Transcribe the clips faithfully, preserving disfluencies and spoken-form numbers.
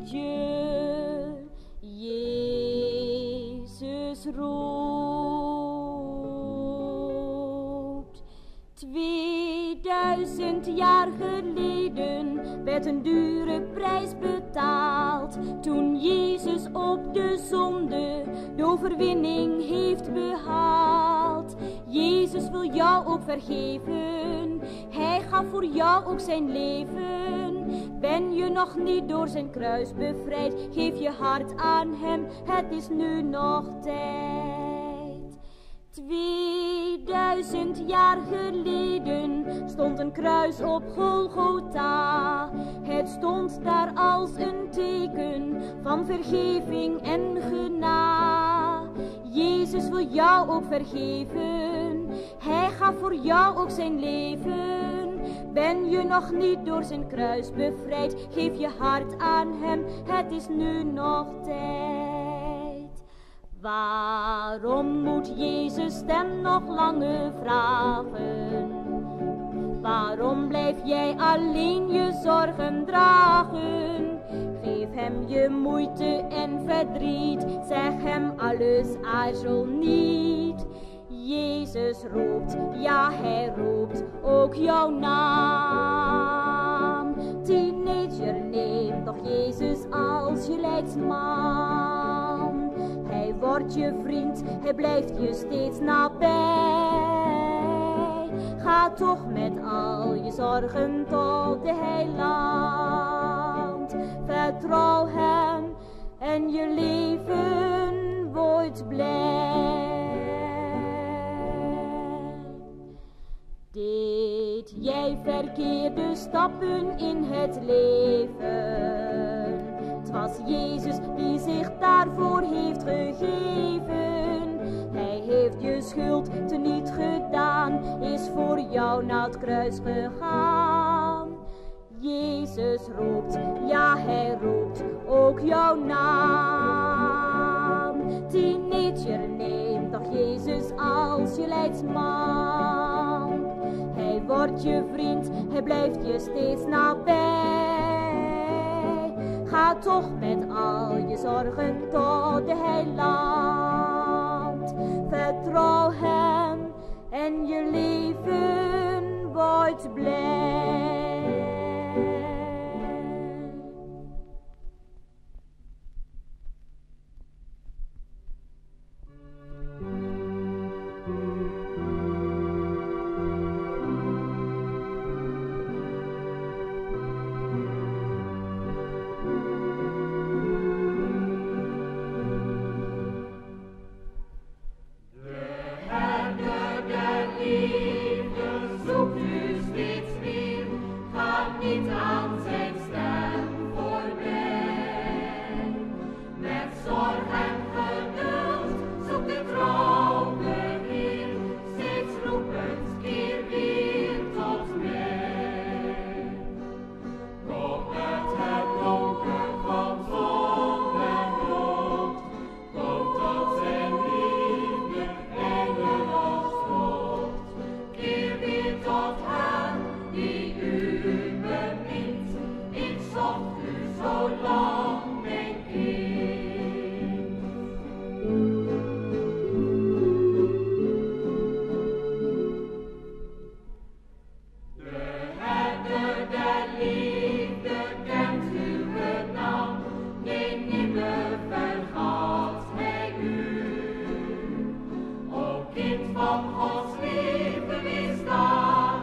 weet je, Jezus roept. Tweeduizend jaar geleden werd een dure prijs betaald, toen Jezus op de zonde de overwinning heeft behaald. Jezus wil jou ook vergeven, hij gaf voor jou ook zijn leven. Ben je nog niet door zijn kruis bevrijd, geef je hart aan hem, het is nu nog tijd. Tweeduizend jaar geleden stond een kruis op Golgotha. Het stond daar als een teken van vergeving en genade. Jezus wil jou ook vergeven, hij gaf voor jou ook zijn leven. Ben je nog niet door zijn kruis bevrijd, geef je hart aan hem, het is nu nog tijd. Waarom moet Jezus stem nog langer vragen? Waarom blijf jij alleen je zorgen dragen? Geef hem je moeite en verdriet, zeg hem alles, aarzel niet. Jezus roept, ja hij roept ook jouw naam. Teenager, neem toch Jezus als je leidsman. Hij wordt je vriend, hij blijft je steeds nabij. Ga toch met al je zorgen tot de heiland. Vertrouw hem en je leven wordt blij. Deed jij verkeerde stappen in het leven? Het was Jezus die zich daarvoor heeft gegeven. Hij heeft je schuld teniet gedaan, is voor jou naar het kruis gegaan. Jezus roept, ja hij roept ook jouw naam. Teenager, neem toch Jezus als je leidsman. Hij wordt je vriend, hij blijft je steeds nabij. Ga toch met al je zorgen tot de heiland. Vertrouw hem en je leven wordt blij.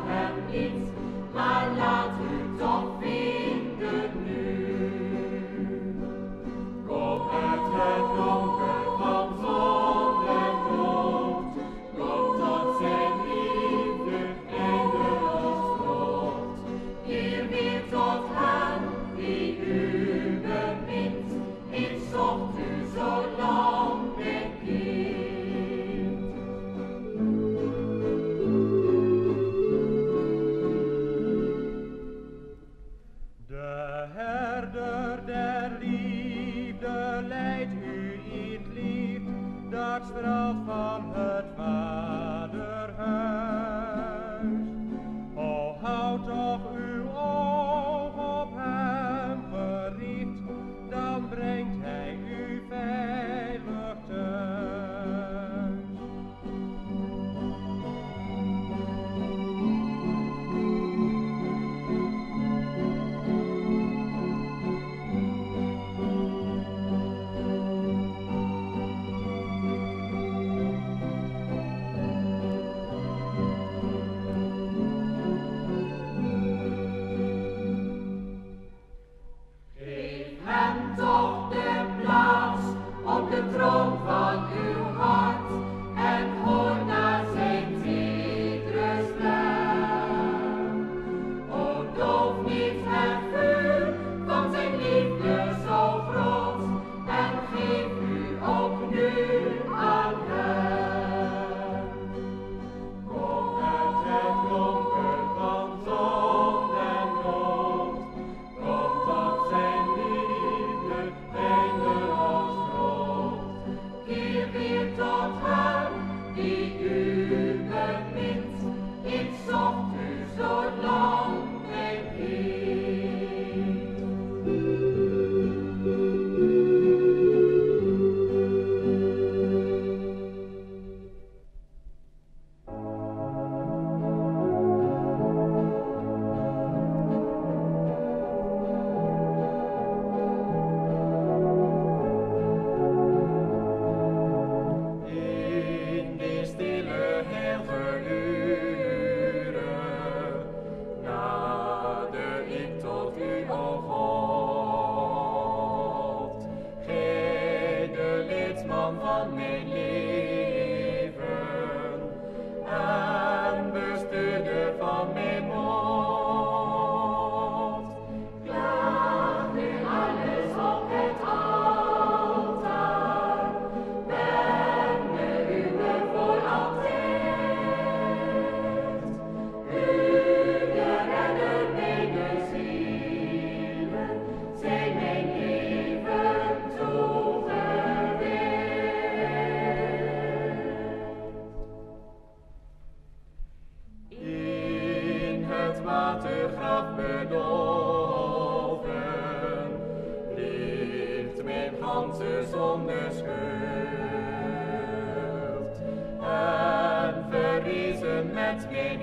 Maar laat u toch vinden nu. lam van mijn leven en bestuurder van mijn mond. Klaag nu alles op het altaar, wende uwe voor altijd. U, de redder mijner zielen, zij mijn leven toegewijd. In het watergraf bedolven, ligt mijn ganse zondeschuld. En verrezen met mijn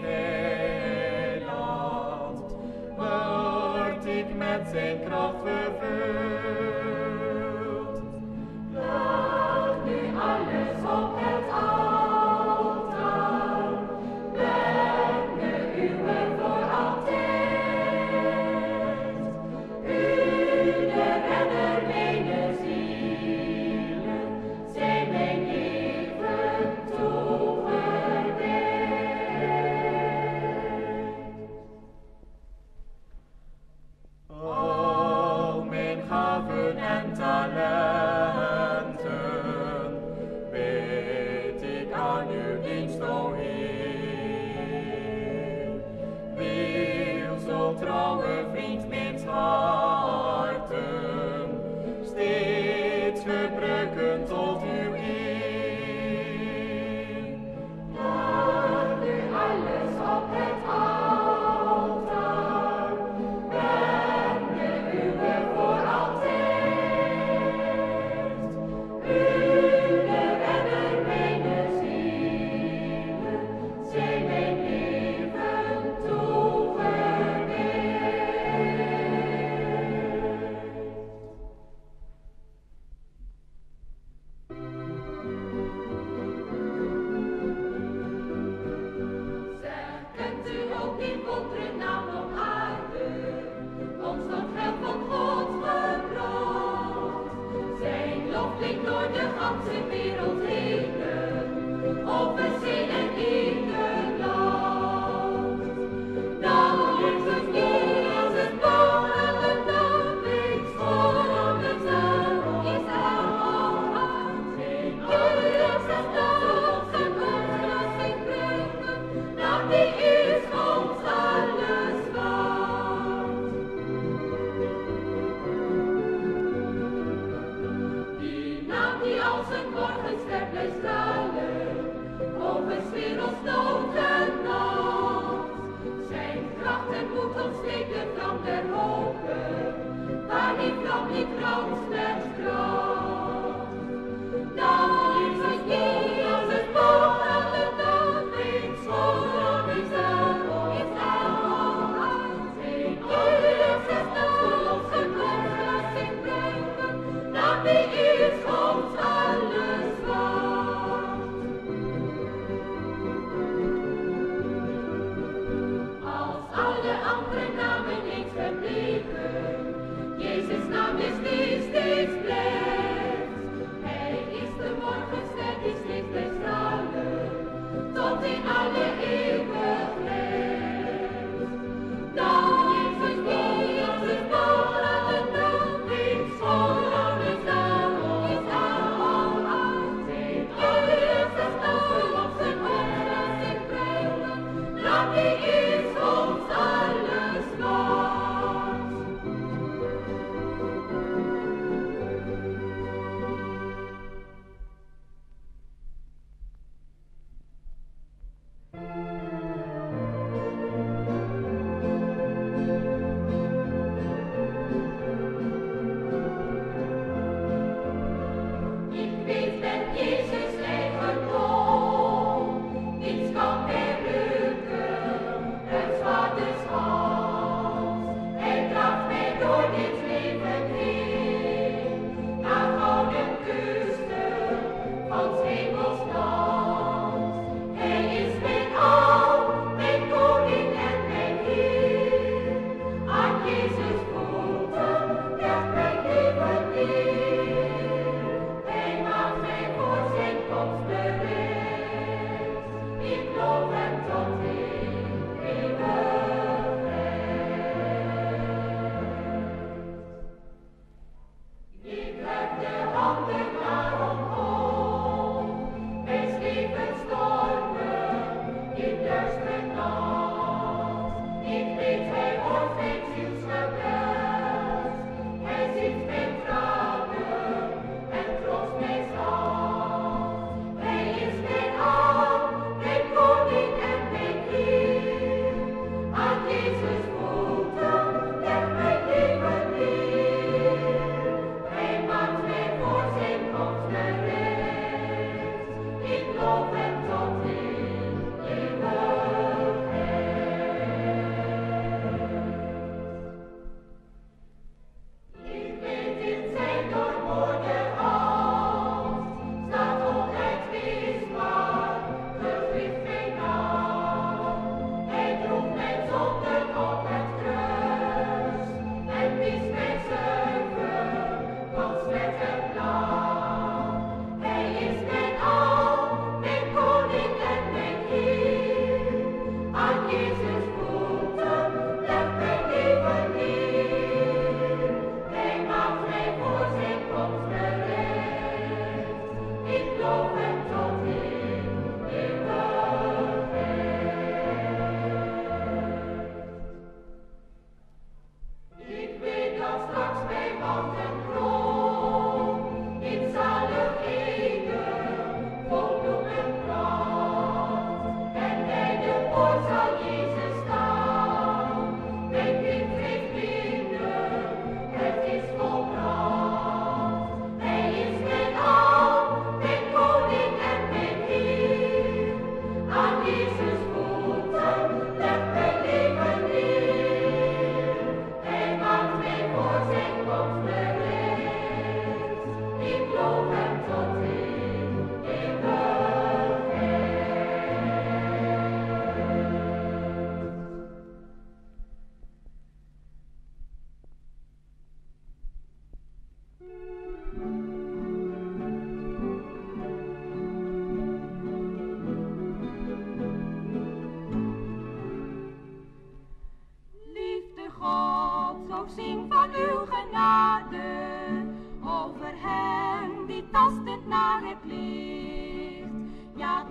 heiland, word ik met zijn kracht vervuld. Laat nu alles op het altaar, wende uwe voor altijd. U, de redder mijner zielen, zij mijn leven toegewijd. Al mijn gaven en talenten weet ik aan uw dienst, o Heer. Wil zo trouwe vriend mijns harten steeds gebruiken tot uw eer. Laat nu alles op het altaar, wende uwe voor altijd. U, de redder mijner zielen, zij mijn leven toegewijd. Zeg, kent u ook die wonderen naam op aarde, ons tot geld van God gebracht? Zijn lof klinkt door de ganse wereld heen, over zee en in de land. Dan Jezus Jezus boven de dagbreek, schoon de zon is aan. Zijn Jezus dat zijn oplossing brengen, dat die is ons alles waard. Die naam die als een morgenster blijft stralen, over 's werelds nood en nacht. Zijn kracht en moed ontsteekt de vlam der hopen, waar die vlam niet brandt met kracht. Dan Jezus Jezus boven de dagbreek, schoon is er is aan. Zijn Jezus dat ons een oplossing brengen, dat die is ons alles waard. Als alle andere namen eens verbleken, Jezus' naam is die steeds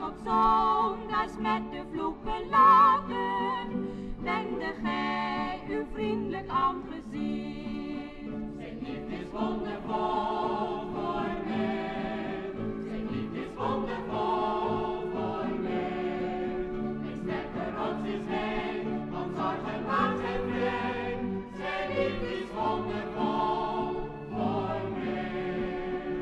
tot zondags met de vloek beladen, wendde gij uw vriendelijk aangezicht. Zijn liefde is wondervol voor mij, zijn liefde is wondervol voor mij. Mijn sterke rots is hij, van zorgen maakt hij vrij. Zijn liefde is wondervol voor mij.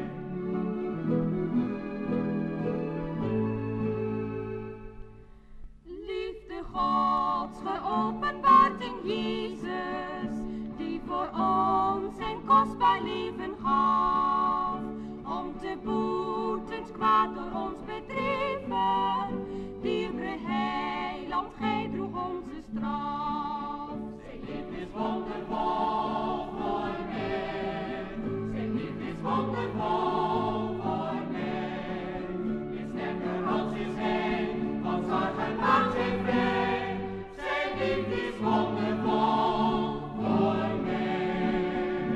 Liefde Gods geopenbaard in Jezus, die voor ons zijn kostbaar leven gaf, om te boeten kwaad door ons bedreven. Dierbare heiland, gij droeg onze straf. Zijn liefde is wondervol voor mij, zijn liefde is wondervol voor mij. Mijn sterke rots is hij, van zorgen maakt hij vrij. Zijn liefde is wondervol voor mij.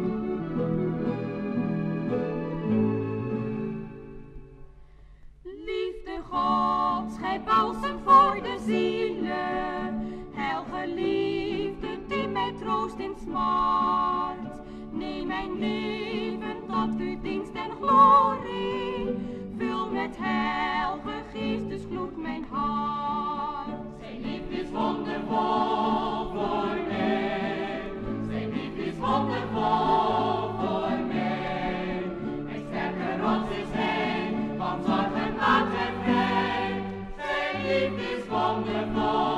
Liefde Gods, gij balsem voor de zielen, heilgeliefde die mij troost in smart. Neem mijn leven tot uw dienst en glorie, vul met heilige geestesgloed mijn hart. Zijn liefde is wondervol voor mij, zijn liefde is wondervol voor mij. Mijn sterke rots is hij, van zorgen maakt hij vrij. Zijn liefde is wondervol.